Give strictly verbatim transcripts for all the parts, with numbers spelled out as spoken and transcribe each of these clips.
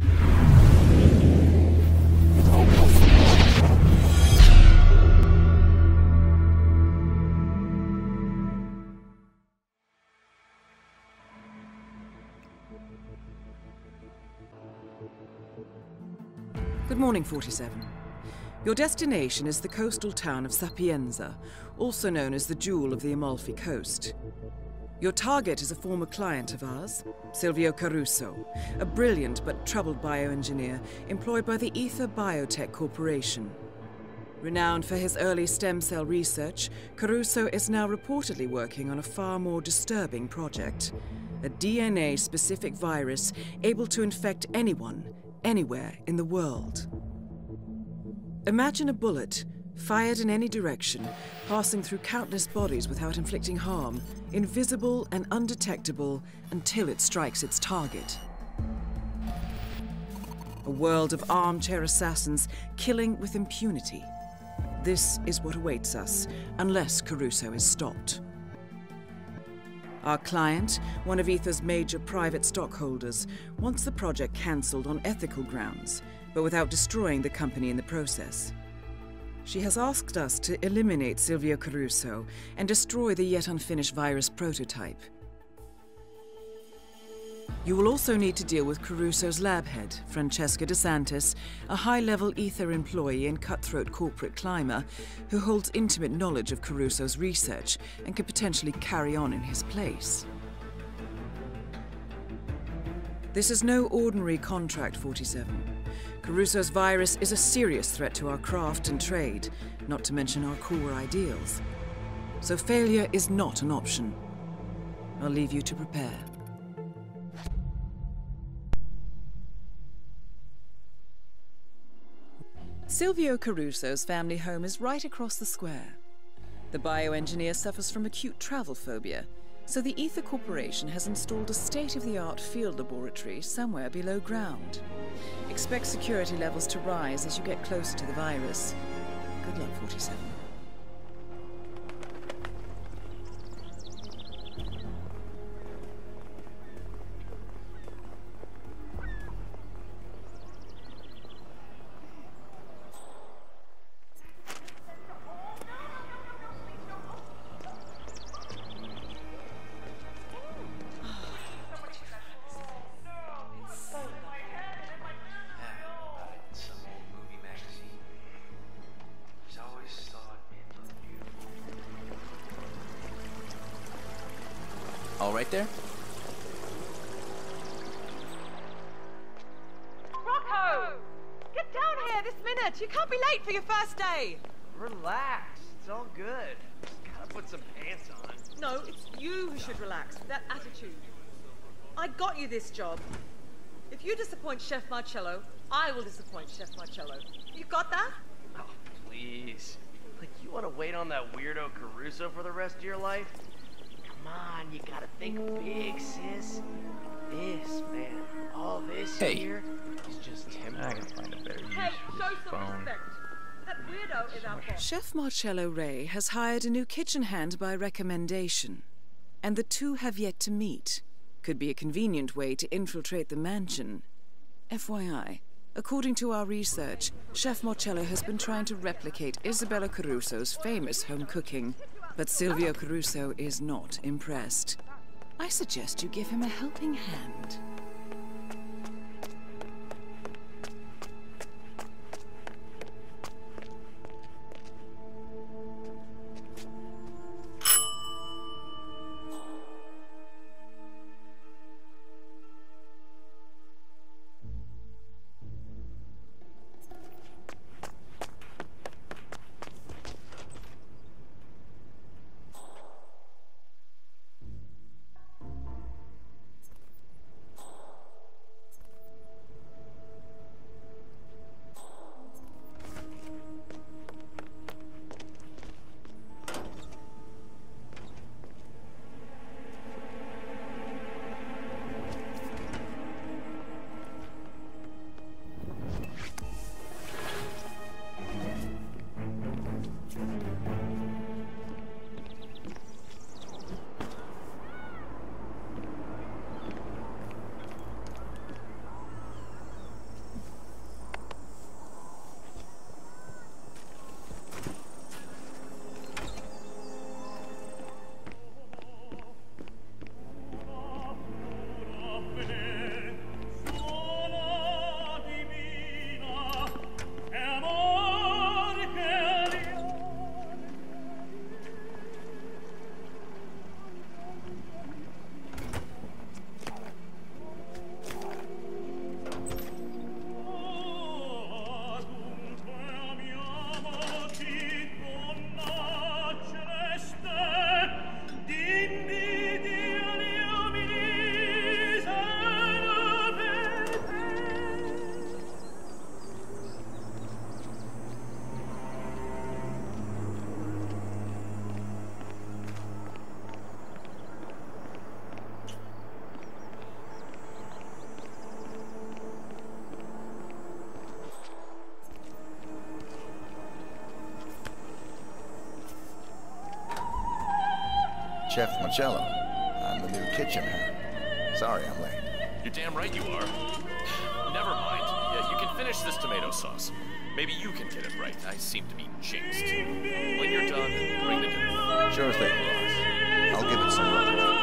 Good morning, forty-seven. Your destination is the coastal town of Sapienza, also known as the Jewel of the Amalfi Coast. Your target is a former client of ours, Silvio Caruso, a brilliant but troubled bioengineer employed by the Ether Biotech Corporation. Renowned for his early stem cell research, Caruso is now reportedly working on a far more disturbing project, a D N A-specific virus able to infect anyone, anywhere in the world. Imagine a bullet, fired in any direction, passing through countless bodies without inflicting harm, invisible and undetectable until it strikes its target. A world of armchair assassins killing with impunity. This is what awaits us, unless Caruso is stopped. Our client, one of Ether's major private stockholders, wants the project cancelled on ethical grounds, but without destroying the company in the process. She has asked us to eliminate Silvio Caruso and destroy the yet unfinished virus prototype. You will also need to deal with Caruso's lab head, Francesca DeSantis, a high-level Ether employee and cutthroat corporate climber who holds intimate knowledge of Caruso's research and could potentially carry on in his place. This is no ordinary contract, forty-seven. Caruso's virus is a serious threat to our craft and trade, not to mention our core ideals. So failure is not an option. I'll leave you to prepare. Silvio Caruso's family home is right across the square. The bioengineer suffers from acute travel phobia, so the Ether Corporation has installed a state-of-the-art field laboratory somewhere below ground. Expect security levels to rise as you get closer to the virus. Good luck, forty-seven. All right there? Rocco! Get down here this minute! You can't be late for your first day! Relax. It's all good. Just gotta put some pants on. No, it's you who should relax with that attitude. I got you this job. If you disappoint Chef Marcello, I will disappoint Chef Marcello. You got that? Oh, please. Like, you want to wait on that weirdo Caruso for the rest of your life? Come on, you gotta think big, sis. This, man, all this Hey. here is just temporary. I can find a better use Hey, for show this some phone. respect. That weirdo is our boss. Chef Marcello Ray has hired a new kitchen hand by recommendation, and the two have yet to meet. Could be a convenient way to infiltrate the mansion. F Y I, according to our research, Chef Marcello has been trying to replicate Isabella Caruso's famous home cooking, but Silvio Caruso is not impressed. I suggest you give him a helping hand. Chef Marcello. I'm the new kitchen hand. Sorry I'm late. You're damn right you are. Never mind. Yeah, you can finish this tomato sauce. Maybe you can get it right. I seem to be jinxed. When you're done, bring the dinner. Sure thing, boss. I'll give it some love.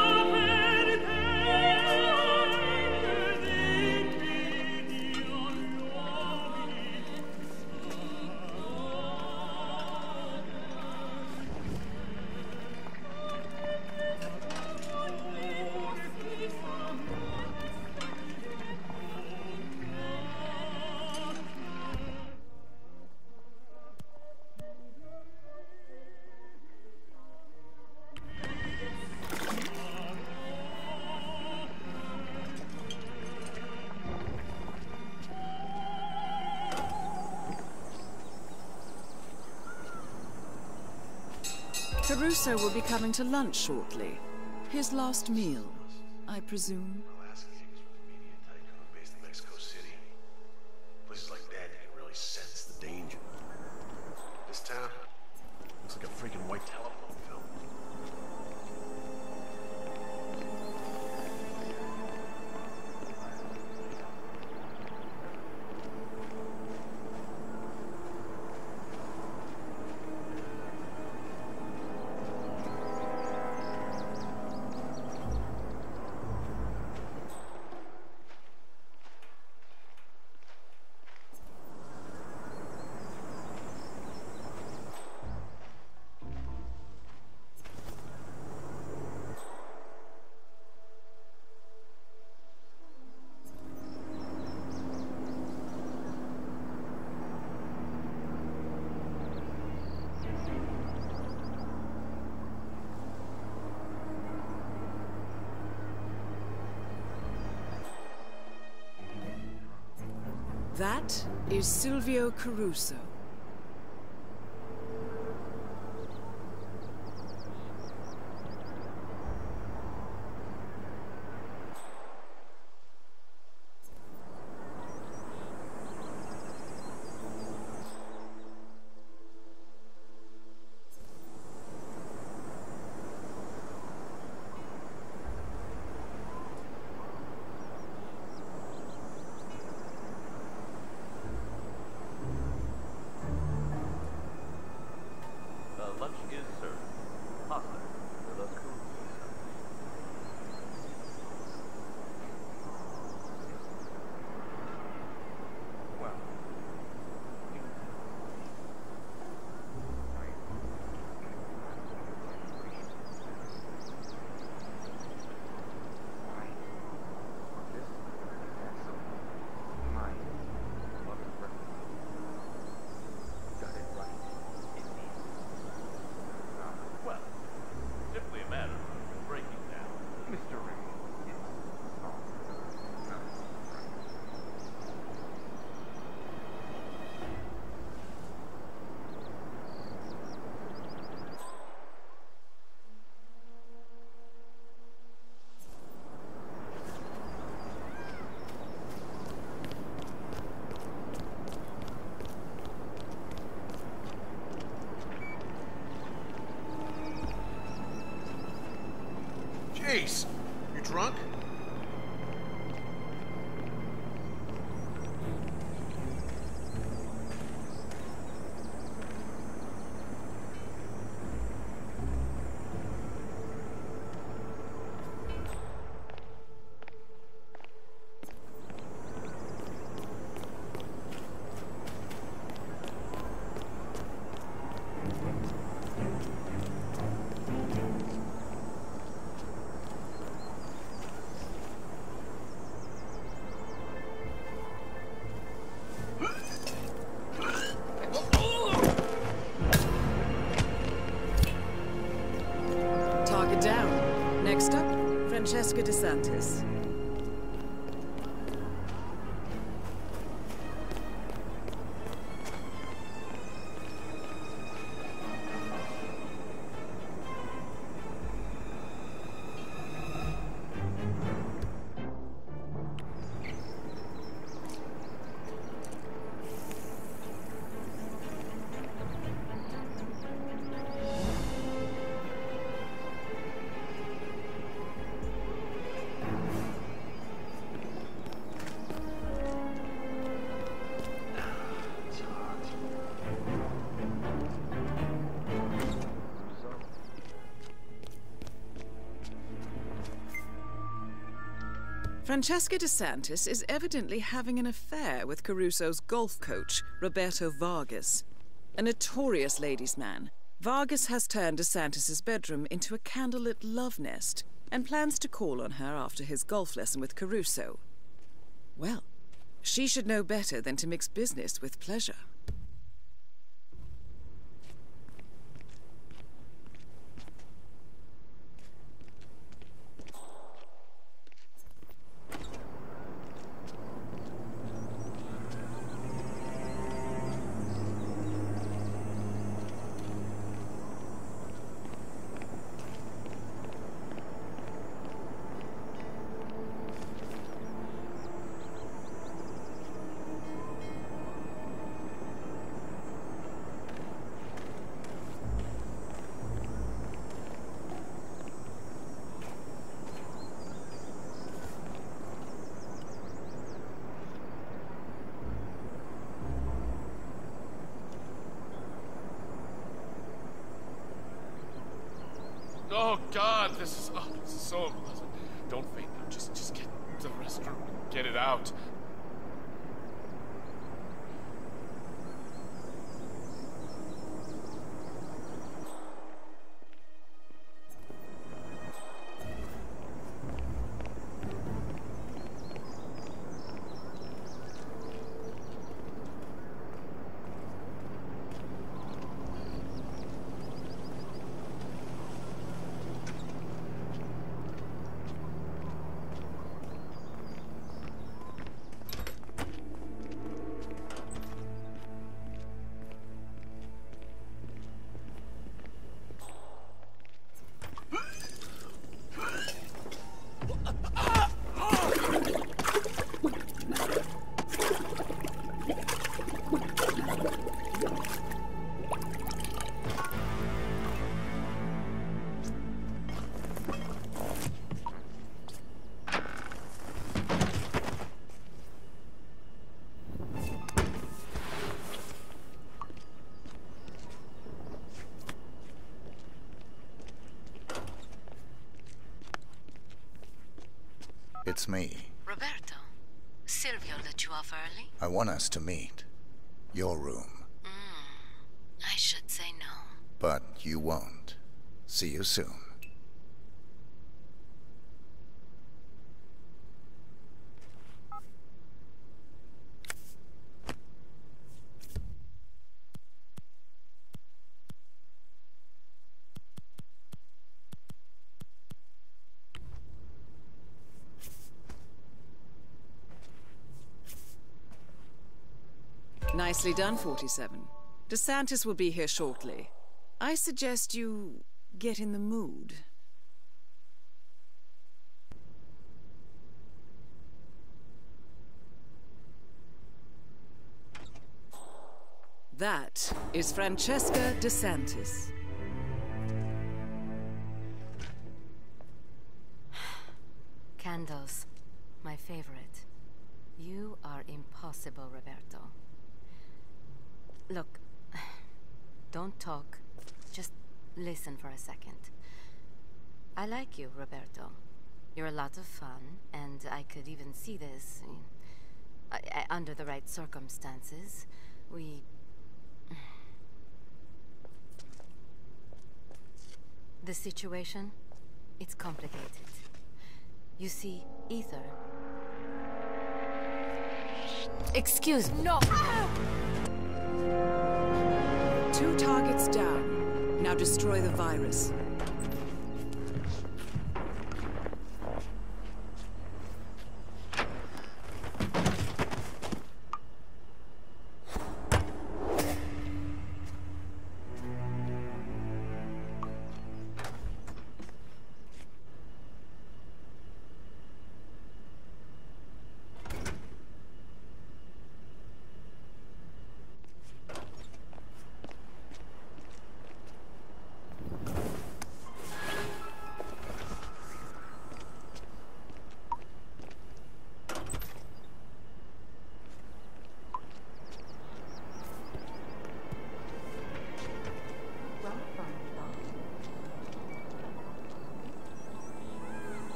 Caruso will be coming to lunch shortly. His last meal, I presume. My last gig was with a media tycoon based in Mexico City. Places like that, you can really sense the danger. This town looks like a freaking white telephone film. That is Silvio Caruso. Jeez, you drunk? Down. Next up, Francesca DeSantis. Francesca DeSantis is evidently having an affair with Caruso's golf coach, Roberto Vargas. A notorious ladies' man, Vargas has turned DeSantis' bedroom into a candlelit love nest and plans to call on her after his golf lesson with Caruso. Well, she should know better than to mix business with pleasure. Oh God, this is oh, this is so unpleasant. Don't faint now. Just, just get to the restroom and get it out. It's me. Roberto, Silvio let you off early? I want us to meet. Your room. Mm, I should say no. But you won't. See you soon. Nicely done, forty-seven. DeSantis will be here shortly. I suggest you get in the mood. That is Francesca DeSantis. Candles, my favorite. You are impossible, Roberto. Look, don't talk. Just listen for a second. I like you, Roberto. You're a lot of fun, and I could even see this. I, I, under the right circumstances, we... The situation? It's complicated. You see, Ether... Excuse me. No! Two targets down. Now destroy the virus.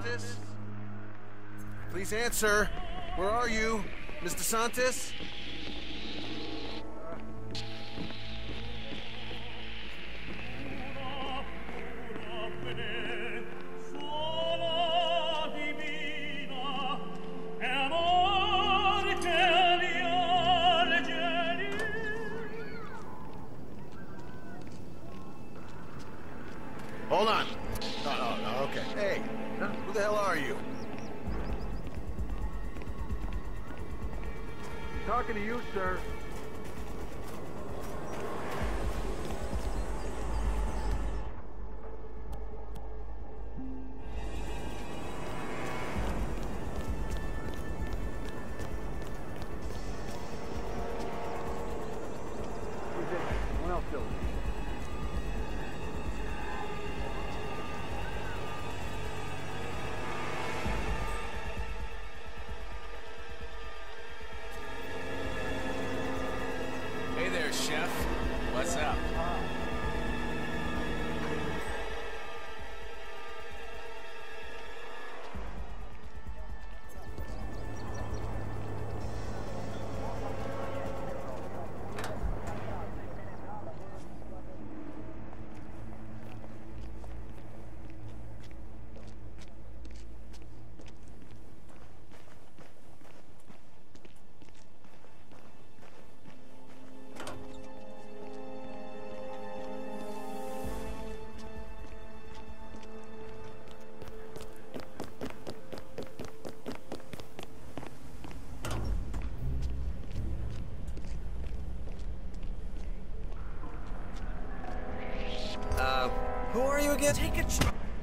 DeSantis? Please answer. Where are you, Miss DeSantis? Hold on. No, no, no, okay. Hey, who the hell are you? Talking to you, sir. Someone else do it. Hey there, Chef. What's up? Uh, who are you again? Take a ch-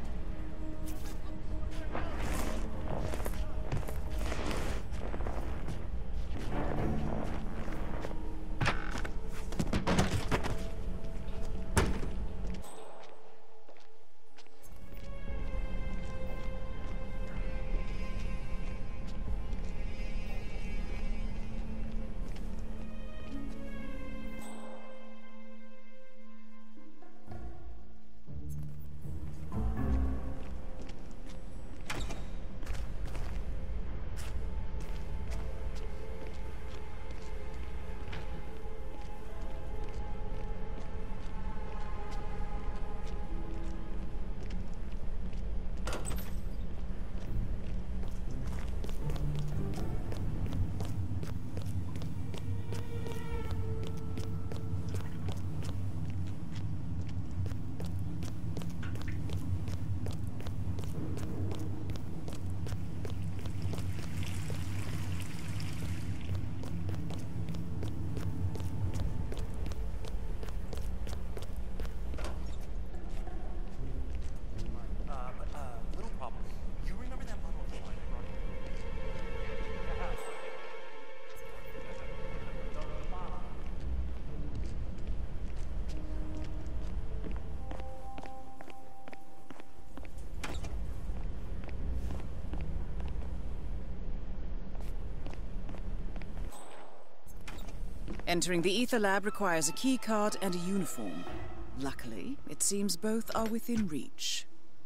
Entering the Ether Lab requires a key card and a uniform. Luckily, it seems both are within reach.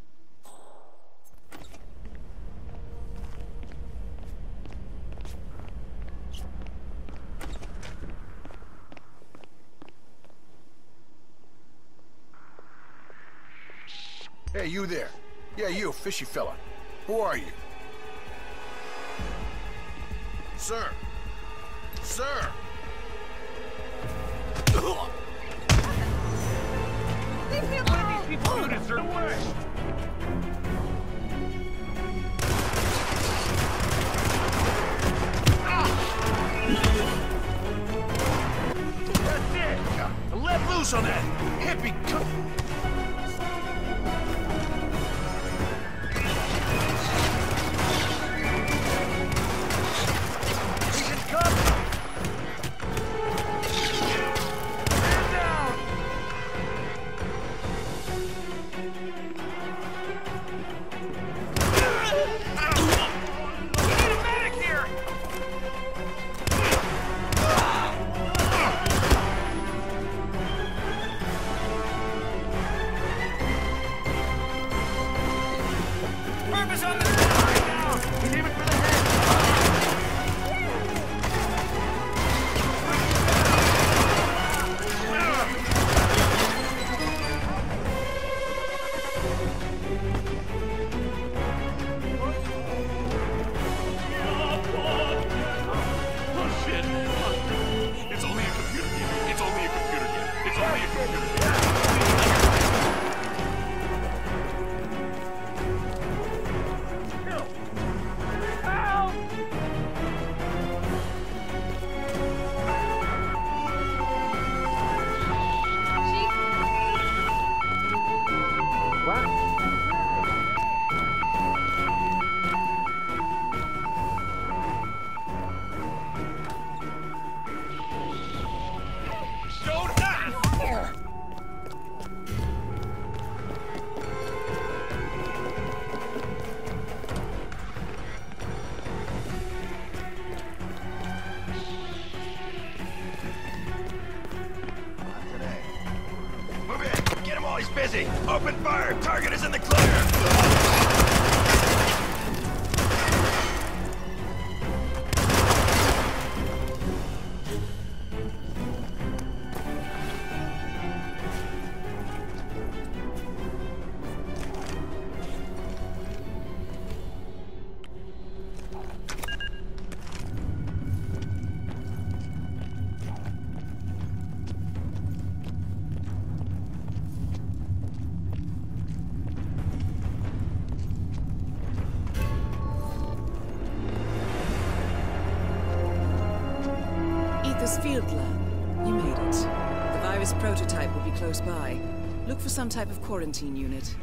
Hey, you there. Yeah, you, fishy fella. Who are you? Sir. Sir! Leave me alone! What are these people doing a certain way? That's it! Let loose on that hippie cook! Easy! Open fire! Target is in the clear! Ether's field lab. You made it. The virus prototype will be close by. Look for some type of quarantine unit.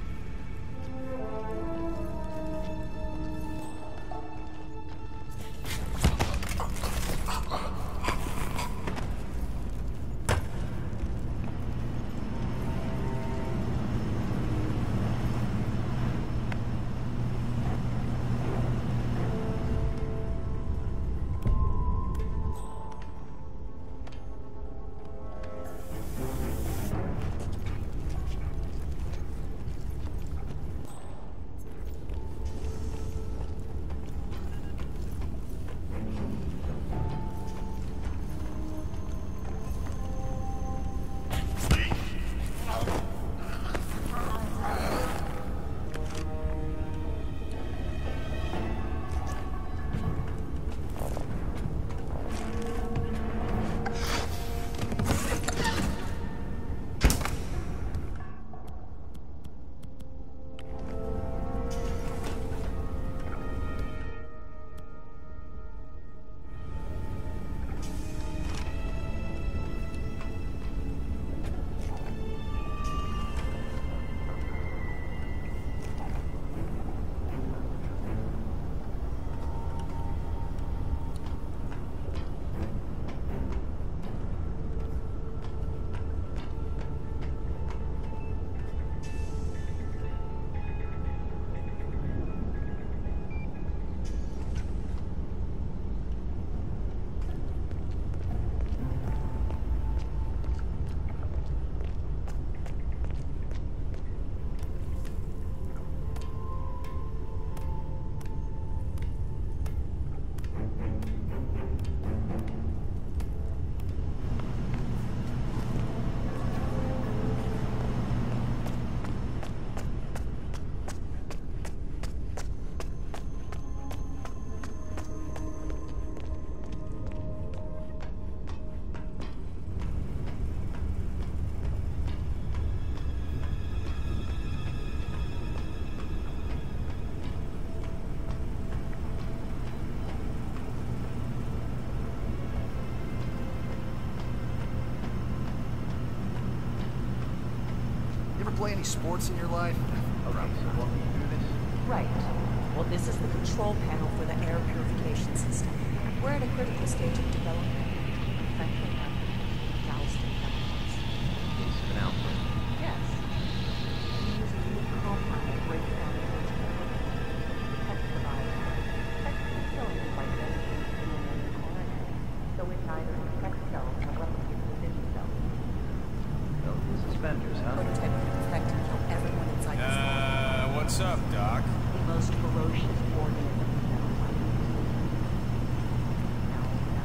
Play any sports in your life? Around here, walking through this? Right. Well, this is the control panel for the air purification system. We're at a critical stage of development. Frankly, I'm doused in chemicals. Case of an outbreak. Yes. We use a new compound to break down the original protect the virus. Effectively killing it by dedicating D N A and R N A, so it neither infects cells nor replicates within the cell. Belt and suspenders, huh? Prototype will infect and kill everyone inside the cell. Uh, what's up, Doc? The most ferocious organism ever found. Now it's done.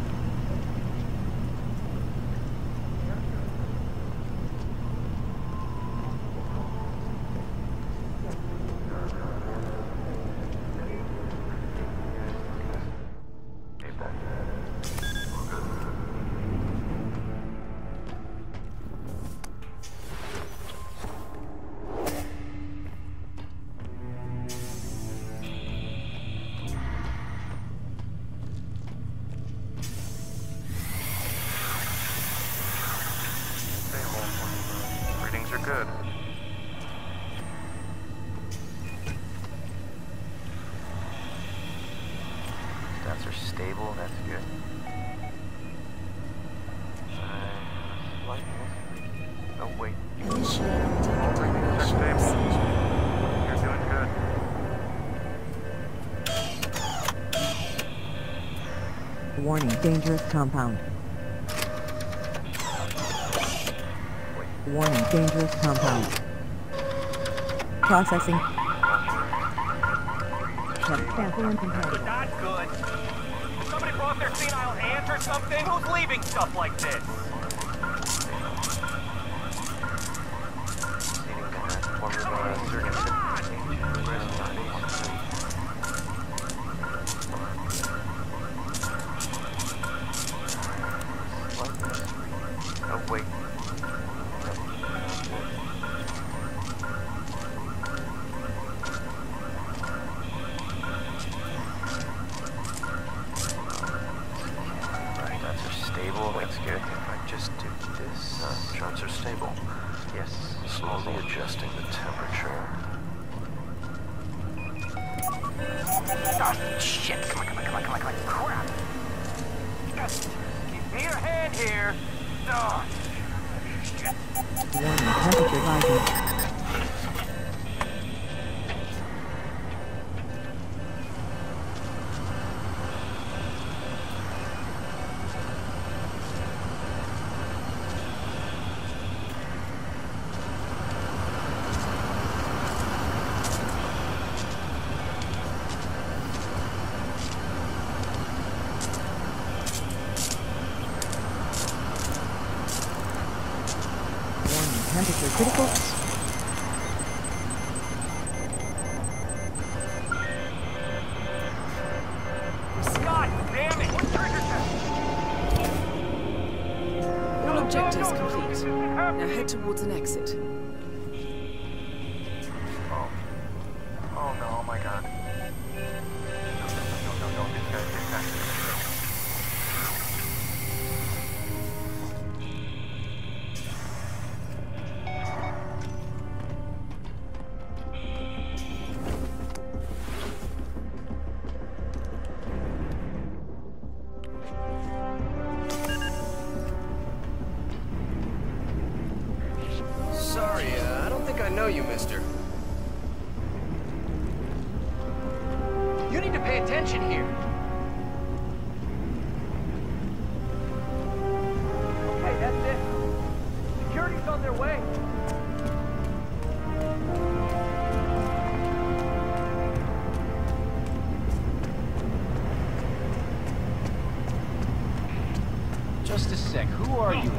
Readings are good. Stats are stable, that's good. Uh, light is... Oh, wait. All readings are stable. You're doing good. Warning, dangerous compound. Warning, dangerous compound. Processing. Check sample and compatible. Not good. Somebody brought their senile aunt or something? Who's leaving stuff like this? Oh, wait. Right, that's are stable. That's good. If I just do this. Uh, charts are stable. Yes. Slowly adjusting the temperature. Oh, shit. Come on, come on, come on, come on, come on. Crap. Just give me your hand here. Oh, shit. Warning, temperature rising. Temperature critical. Scott, damn it! What triggered that? All objectives complete. Now head towards an exit. Oh. Oh no, oh my god. No, no, no, no, no, this guy, this guy. Sorry, uh, I don't think I know you, mister. You need to pay attention here. Okay, that's it. Security's on their way. Just a sec, who are you?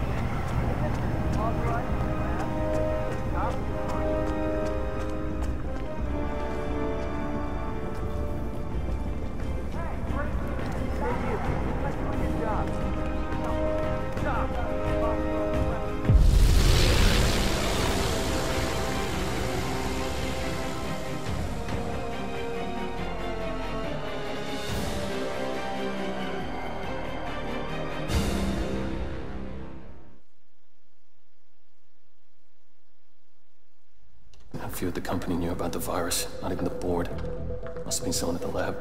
A few at the company knew about the virus, not even the board. Must have been someone at the lab.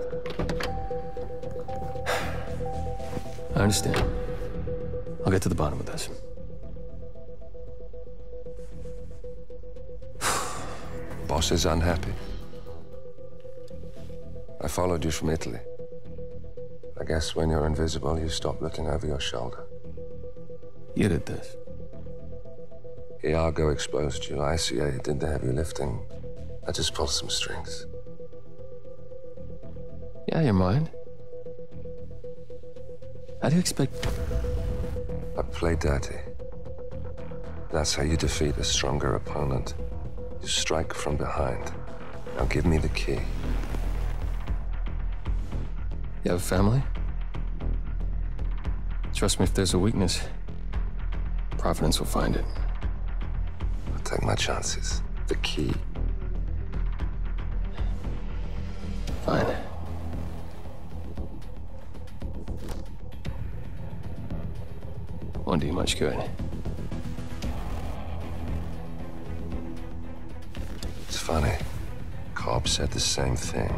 I understand. I'll get to the bottom of this. Boss is unhappy. I followed you from Italy. I guess when you're invisible, you stop looking over your shoulder. You did this. Iago exposed you. I C A did the heavy lifting. I just pulled some strings. Yeah, you're mine. How do you expect... I play dirty. That's how you defeat a stronger opponent. You strike from behind. Now give me the key. You have a family? Trust me, if there's a weakness, Providence will find it. I'll take my chances. The key. Fine. Won't do you much good. It's funny. Cobb said the same thing.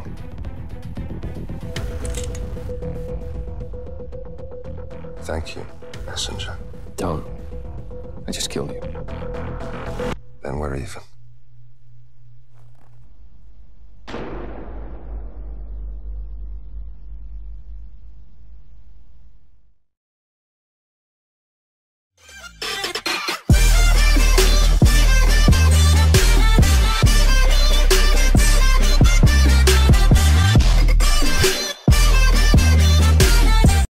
Thank you, messenger. Don't. I just killed you. Then we're even.